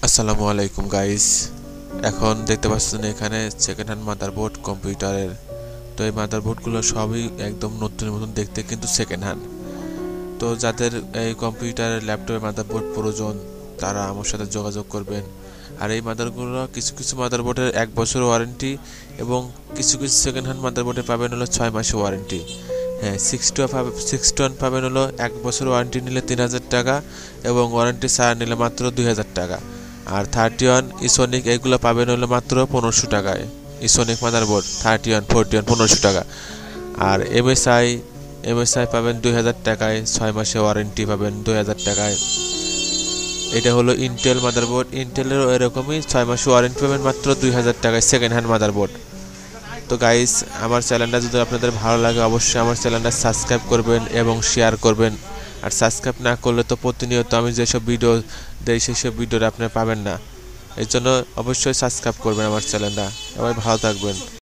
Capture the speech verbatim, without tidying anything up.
আসসালামু আলাইকুম গাইস। এখন দেখতে পাচ্ছেন এখানে সেকেন্ড হ্যান্ড মাদারবোর্ড কম্পিউটারের। তো এই মাদারবোর্ডগুলো সবই একদম নতুনের মতন দেখতে, কিন্তু সেকেন্ড হ্যান্ড। তো যাদের এই কম্পিউটারের ল্যাপটপের মাদারবোর্ড প্রয়োজন তারা আমার সাথে যোগাযোগ করবেন। আর এই মাদারগুলো কিছু কিছু মাদারবোর্ডের এক বছর ওয়ারেন্টি এবং কিছু কিছু সেকেন্ড হ্যান্ড মাদারবোর্ডে পাবেন হলো ছয় মাসের ওয়ারেন্টি। হ্যাঁ, সিক্স টু সিক্স টন পাবেন হলো এক বছর ওয়ারেন্টি নিলে তিন হাজার টাকা এবং ওয়ারেন্টি ছাড়া নিলে মাত্র দুই হাজার টাকা। আর থার্টি ওয়ান ইসোনিক এগুলো পাবেন হলো মাত্র পনেরোশো টাকায়। Esonic motherboard thirty one forty one পনেরোশো টাকা। আর এমএসআই এমএসআই পাবেন দুই হাজার টাকায়, ছয় মাসে ওয়ারেন্টি পাবেন দুই হাজার টাকায়। এটা হলো ইন্টেল মাদারবোর্ড, ইন্টেলেরও এরকমই ছয় মাসে ওয়ারেন্টি পাবেন মাত্র দুই হাজার টাকায় সেকেন্ড হ্যান্ড মাদারবোর্ড। তো গাইস, আমার চ্যানেলটা যদি আপনাদের ভালো লাগে অবশ্যই আমার চ্যানেলটা সাবস্ক্রাইব করবেন এবং শেয়ার করবেন। আর সাবস্ক্রাইব না করলে তো প্রতিনিয়ত আমি যেসব ভিডিও দেই সেসব ভিডিওটা আপনারা পাবেন না। এই জন্য অবশ্যই সাবস্ক্রাইব করবেন আমার চ্যানেলটা। সবাই ভালো থাকবেন।